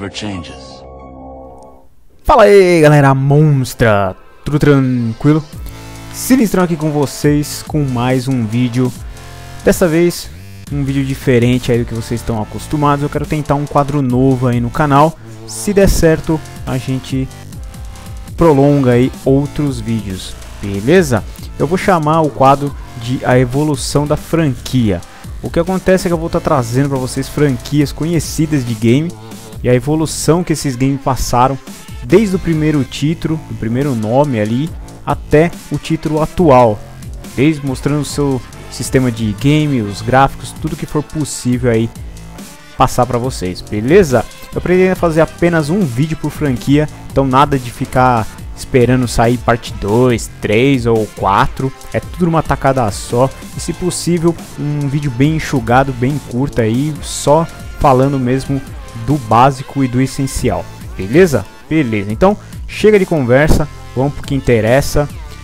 never changes. Fala aí galera monstra, tudo tranquilo? Sinistrão aqui com vocês com mais um vídeo. Dessa vez um vídeo diferente aí do que vocês estão acostumados. Eu quero tentar um quadro novo aí no canal. Se der certo a gente prolonga aí outros vídeos, beleza? Eu vou chamar o quadro de A Evolução da Franquia. O que acontece é que eu vou estar trazendo para vocês franquias conhecidas de game e a evolução que esses games passaram desde o primeiro título, do primeiro nome ali, até o título atual, desde mostrando o seu sistema de game, os gráficos, tudo que for possível aí passar para vocês, beleza? Eu pretendo fazer apenas um vídeo por franquia, então nada de ficar esperando sair parte 2, 3 ou 4, é tudo numa tacada só, e se possível um vídeo bem enxugado, bem curto aí, só falando mesmo do básico e do essencial, beleza? Beleza, então chega de conversa, vamos pro que interessa.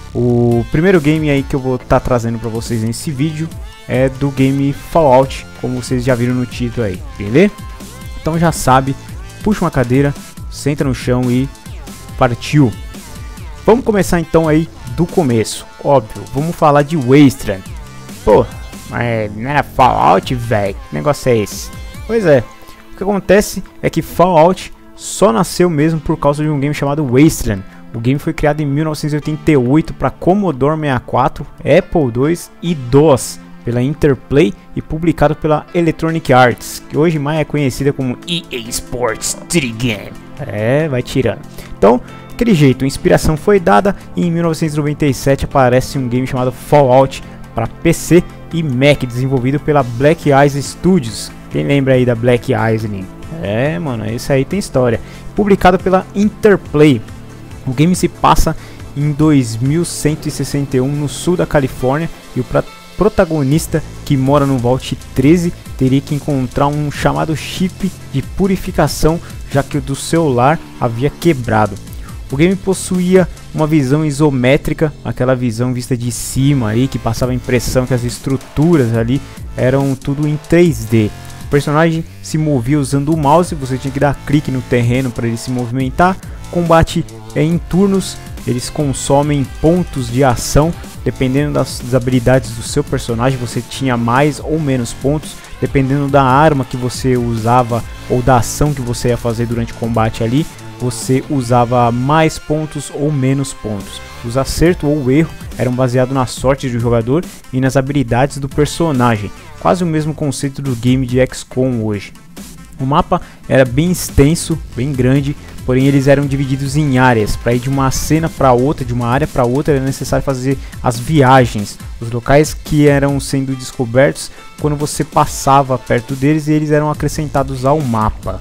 O primeiro game aí que eu vou estar trazendo para vocês nesse vídeo é do game Fallout, como vocês já viram no título aí, beleza? Então já sabe, puxa uma cadeira, senta no chão e partiu. Vamos começar então aí do começo, óbvio, vamos falar de Wasteland. Pô, mas não era Fallout, velho, que negócio é esse? Pois é, o que acontece é que Fallout só nasceu mesmo por causa de um game chamado Wasteland. O game foi criado em 1988 para Commodore 64, Apple II e DOS pela Interplay e publicado pela Electronic Arts, que hoje mais é conhecida como EA Sports 3 Game. É, vai tirando. Então, aquele jeito, a inspiração foi dada e em 1997 aparece um game chamado Fallout para PC e Mac, desenvolvido pela Black Ice Studios. Quem lembra aí da Black Ice, né? É, mano, esse aí tem história. Publicado pela Interplay. O game se passa em 2161 no sul da Califórnia e o protagonista, que mora no Vault 13, teria que encontrar um chamado chip de purificação, já que o do celular havia quebrado. O game possuía uma visão isométrica, aquela visão vista de cima aí, que passava a impressão que as estruturas ali eram tudo em 3D. O personagem se movia usando o mouse, você tinha que dar clique no terreno para ele se movimentar. Combate em turnos, eles consomem pontos de ação, dependendo das habilidades do seu personagem, você tinha mais ou menos pontos, dependendo da arma que você usava ou da ação que você ia fazer durante o combate ali, você usava mais pontos ou menos pontos. Os acertos ou erro eram baseados na sorte do jogador e nas habilidades do personagem, quase o mesmo conceito do game de XCOM hoje. O mapa era bem extenso, bem grande, porém eles eram divididos em áreas. Para ir de uma cena para outra, de uma área para outra, era necessário fazer as viagens, os locais que eram sendo descobertos quando você passava perto deles, e eles eram acrescentados ao mapa.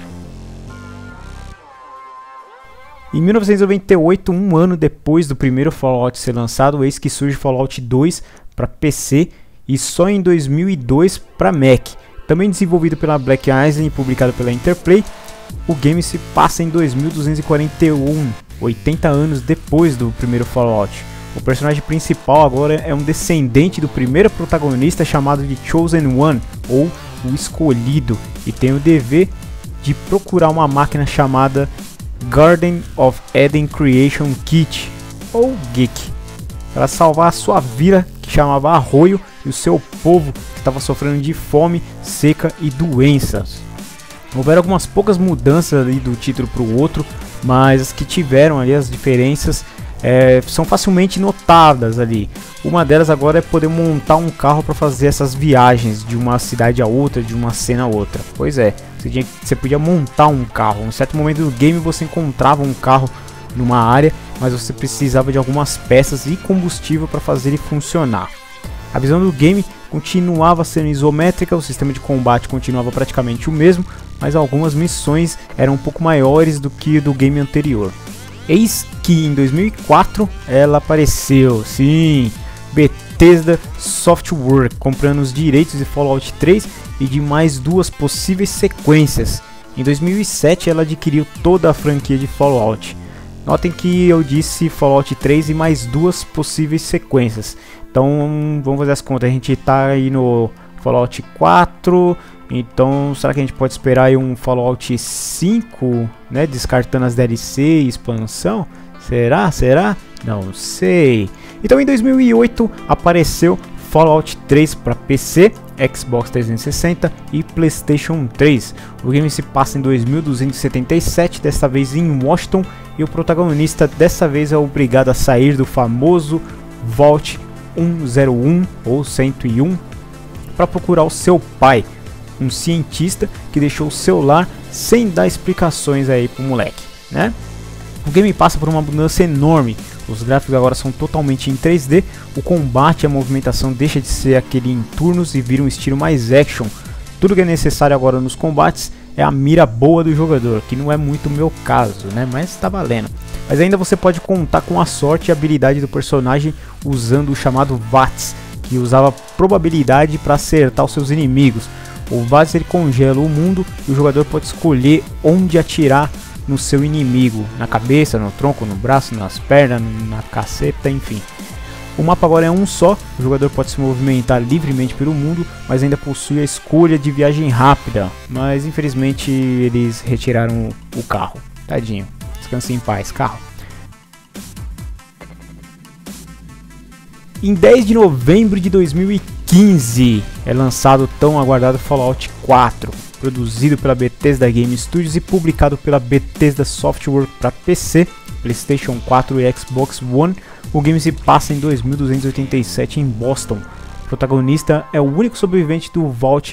Em 1998, um ano depois do primeiro Fallout ser lançado, eis que surge Fallout 2 para PC e só em 2002 para Mac. Também desenvolvido pela Black Isle e publicado pela Interplay, o game se passa em 2241, 80 anos depois do primeiro Fallout. O personagem principal agora é um descendente do primeiro protagonista, chamado de Chosen One, ou o Escolhido, e tem o dever de procurar uma máquina chamada Garden of Eden Creation Kit, ou GEK, para salvar a sua vila, que chamava Arroio, e o seu povo, que estava sofrendo de fome, seca e doenças. Houveram algumas poucas mudanças ali do título para o outro, mas as que tiveram ali, as diferenças, são facilmente notadas ali. Uma delas agora é poder montar um carro para fazer essas viagens de uma cidade a outra, de uma cena a outra. Pois é, você podia montar um carro. Em um certo momento do game você encontrava um carro numa área, mas você precisava de algumas peças e combustível para fazer ele funcionar. A visão do game continuava sendo isométrica, o sistema de combate continuava praticamente o mesmo, mas algumas missões eram um pouco maiores do que do game anterior. Eis que em 2004 ela apareceu, sim, Bethesda Softworks, comprando os direitos de Fallout 3 e de mais duas possíveis sequências. Em 2007 ela adquiriu toda a franquia de Fallout. Notem que eu disse Fallout 3 e mais duas possíveis sequências. Então vamos fazer as contas, a gente está aí no Fallout 4, Então, será que a gente pode esperar aí um Fallout 5, né, descartando as DLC e expansão? Será? Não sei. Então, em 2008 apareceu Fallout 3 para PC, Xbox 360 e PlayStation 3. O game se passa em 2277, desta vez em Washington, e o protagonista dessa vez é obrigado a sair do famoso Vault 101 ou 101 para procurar o seu pai, um cientista que deixou o seu lar sem dar explicações aí pro moleque, né? O game passa por uma mudança enorme. Os gráficos agora são totalmente em 3D, o combate e a movimentação deixa de ser aquele em turnos e vira um estilo mais action. Tudo que é necessário agora nos combates é a mira boa do jogador, que não é muito o meu caso, né? Mas tá valendo. Mas ainda você pode contar com a sorte e a habilidade do personagem usando o chamado VATS, que usava probabilidade para acertar os seus inimigos. O VATS ele congela o mundo e o jogador pode escolher onde atirar no seu inimigo, na cabeça, no tronco, no braço, nas pernas, na caceta, enfim. O mapa agora é um só, o jogador pode se movimentar livremente pelo mundo, mas ainda possui a escolha de viagem rápida, mas infelizmente eles retiraram o carro. Tadinho, descanse em paz, carro. Em 10 de novembro de 2015 é lançado o tão aguardado Fallout 4, produzido pela Bethesda Game Studios e publicado pela Bethesda Software para PC, PlayStation 4 e Xbox One. O game se passa em 2287 em Boston. O protagonista é o único sobrevivente do Vault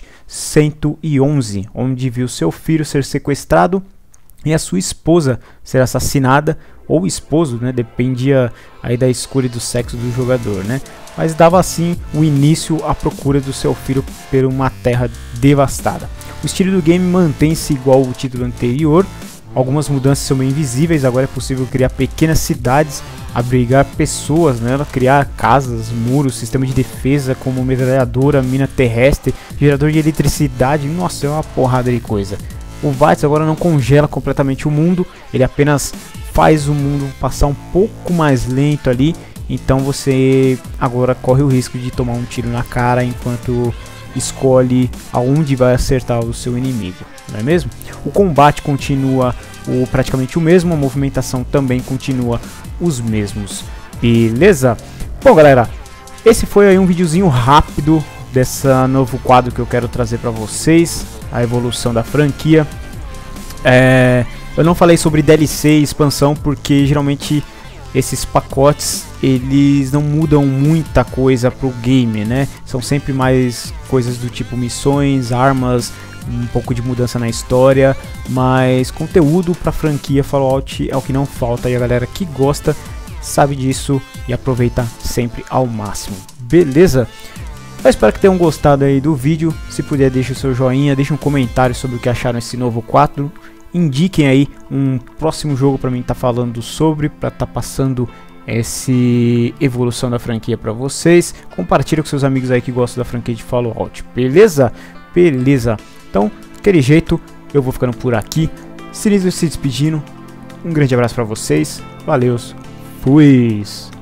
111, onde viu seu filho ser sequestrado e a sua esposa ser assassinada, ou esposo, né, dependia aí da escolha do sexo do jogador, né, mas dava assim o início à procura do seu filho por uma terra devastada. O estilo do game mantém-se igual ao título anterior, algumas mudanças são bem visíveis. Agora é possível criar pequenas cidades, abrigar pessoas, né, criar casas, muros, sistema de defesa como metralhadora, mina terrestre, gerador de eletricidade, nossa, é uma porrada de coisa. O VATS agora não congela completamente o mundo, ele apenas faz o mundo passar um pouco mais lento ali, então você agora corre o risco de tomar um tiro na cara enquanto escolhe aonde vai acertar o seu inimigo, não é mesmo? O combate continua praticamente o mesmo, a movimentação também continua os mesmos, beleza? Bom galera, esse foi aí um videozinho rápido dessa novo quadro que eu quero trazer para vocês, a evolução da franquia. Eu não falei sobre DLC e expansão porque geralmente esses pacotes eles não mudam muita coisa pro game, né? São sempre mais coisas do tipo missões, armas, um pouco de mudança na história, mas conteúdo pra franquia Fallout é o que não falta e a galera que gosta sabe disso e aproveita sempre ao máximo, beleza? Eu espero que tenham gostado aí do vídeo. Se puder, deixe o seu joinha, deixe um comentário sobre o que acharam desse novo quadro. Indiquem aí um próximo jogo para mim estar falando sobre, para estar passando essa evolução da franquia para vocês. Compartilhe com seus amigos aí que gostam da franquia de Fallout, beleza? Beleza. Então, daquele jeito, eu vou ficando por aqui. Sinistro se despedindo. Um grande abraço para vocês. Valeus. Fui.